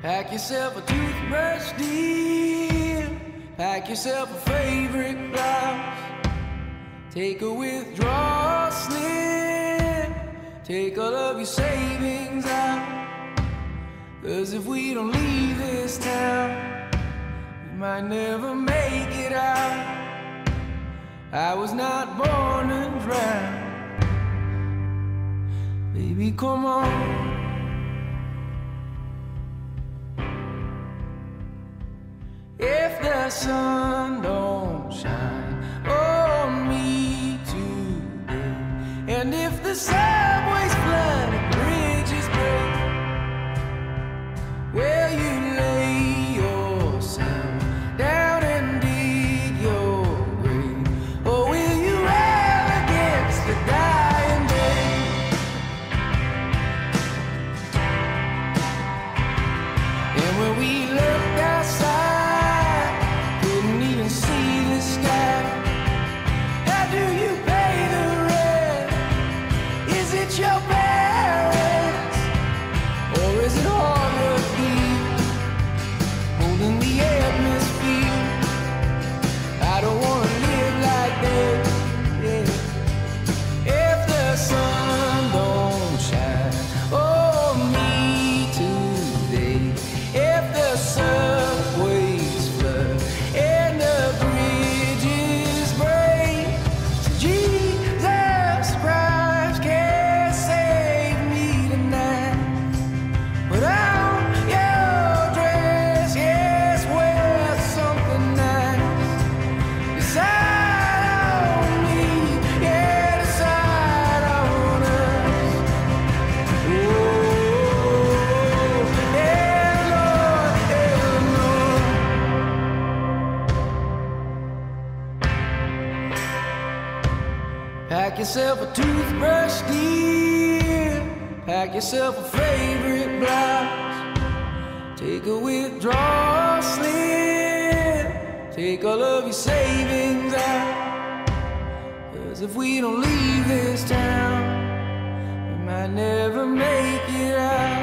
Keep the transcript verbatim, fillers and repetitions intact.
Pack yourself a toothbrush, dear. Pack yourself a favorite blouse. Take a withdrawal slip. Take all of your savings out. 'Cause if we don't leave this town, we might never make it out. I was not born to drown. Baby, come on. If the sun don't shine on me today, and if the subways flood and bridges break, will you lay yourself down and dig your grave, or will you rail against the dying day? And when we looked outside, couldn't even see the sky. How do you pay the rent? Is it your parents, or is it hard work deep, holding the atmosphere? I don't wanna live like that, yeah. If the sun don't shine on me today, if the subways flood and the bridges break, Jesus Christ can save me tonight. Put on your dress, yes, wear something nice. Decide on me, yeah, decide on us. Oh, yeah, Lord, yeah, Lord. Pack yourself a toothbrush, dear. Pack yourself a favorite blouse. Take a withdrawal slip. Take all of your savings out. 'Cause if we don't leave this town, we might never make it out.